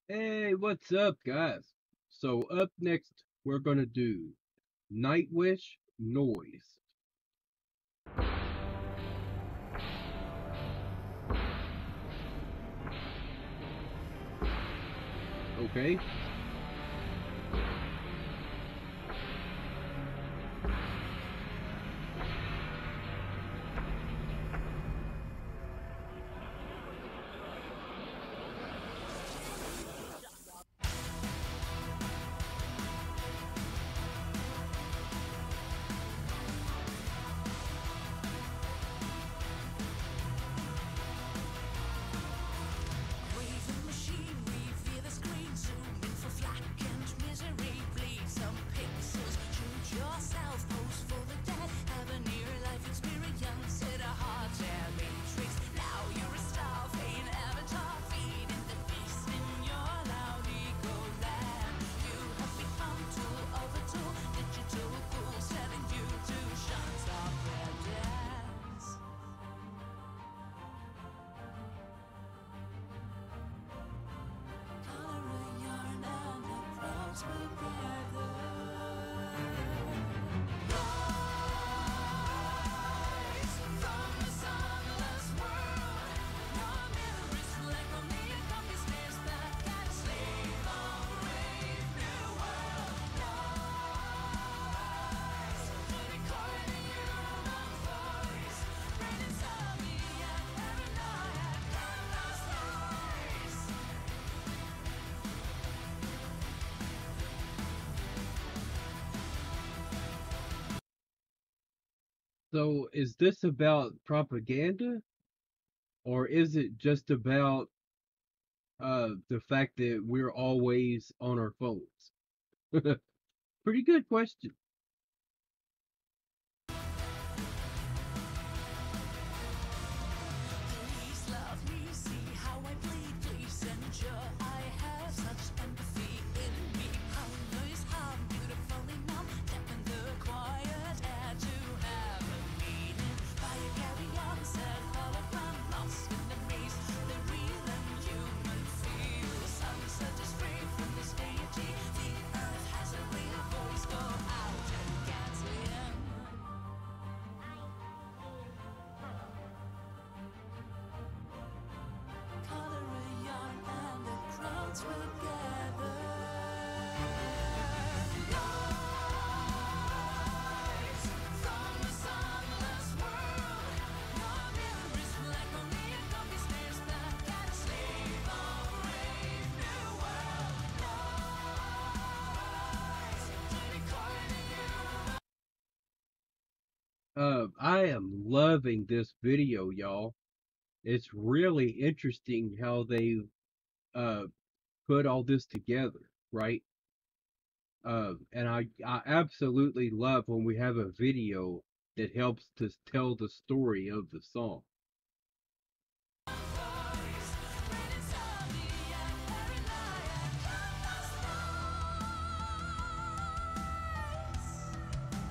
Hey, what's up, guys? So, up next, we're gonna do Nightwish Noise. Okay? Craving machine, reveal the screen, zoom in for flaccent misery, bleed some pixels, shoot yourself, pose for the dead, have a near-life experience in a hard air matrix. Now you're a starving avatar, feeding the beast in your loud ego land. You have become tool over tool, digital fools telling you to shut up and dance. Color a yarn and the crowds will gather. Rise from the sunless world. Your memories reflect on the accomplice snares that can slave a brave new world. Rise to record the human voice. Brain insomnia, paranoia, chaos noise. So, is this about propaganda? Or is it just about the fact that we're always on our phones? Pretty good question. Please love me, see how I bleed, please endure. I have such empathy in me. How noise harm, beautifully numb, tapping the quiet air to have a meaning. Fire carry on, set hologram, lost in the maze. The real and human feel. The sunset is free from this deity. The earth has a real voice, go out and get in. Color a yarn and the crowds will gather. Rise from the sunless world. Your memories reflect on the accomplice snares that can slave a brave new world. Rise to record the human. I am loving this video, y'all. It's really interesting how they uh put all this together, right? And I absolutely love when we have a video that helps to tell the story of the song. Voice, brain insomnia, paranoia, chaos noise.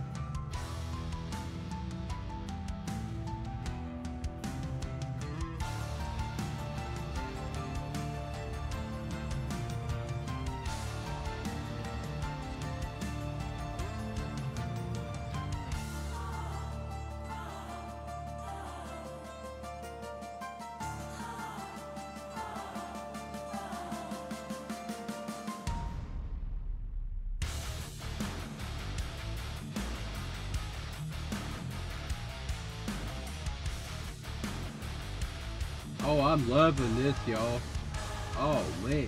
Oh, I'm loving this, y'all. Oh man.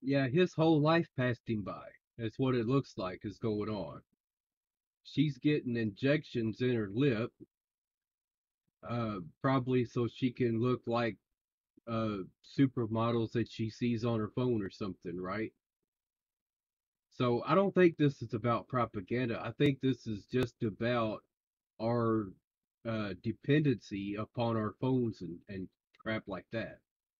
Yeah, his whole life passed him by. That's what it looks like is going on. She's getting injections in her lip, probably so she can look like supermodels that she sees on her phone or something, right? So I don't think this is about propaganda. I think this is just about our dependency upon our phones and crap like that.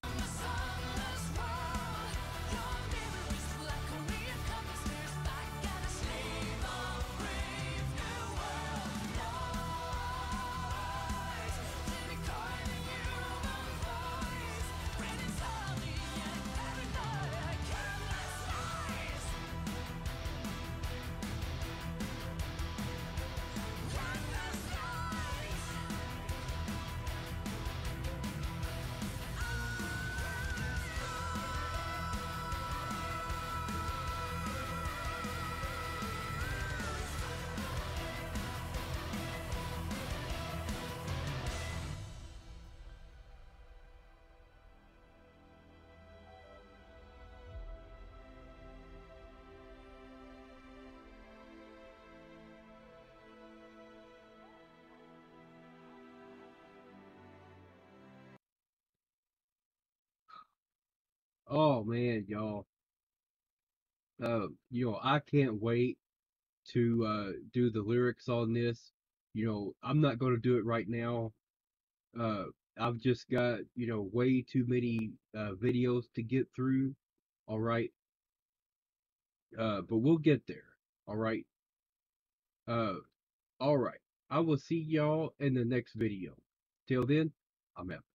Oh man, y'all. I can't wait to do the lyrics on this. I'm not going to do it right now. Uh, I've just got way too many videos to get through. All right, but we'll get there. All right. Uh, all right. I will see y'all in the next video. Till then, I'm out.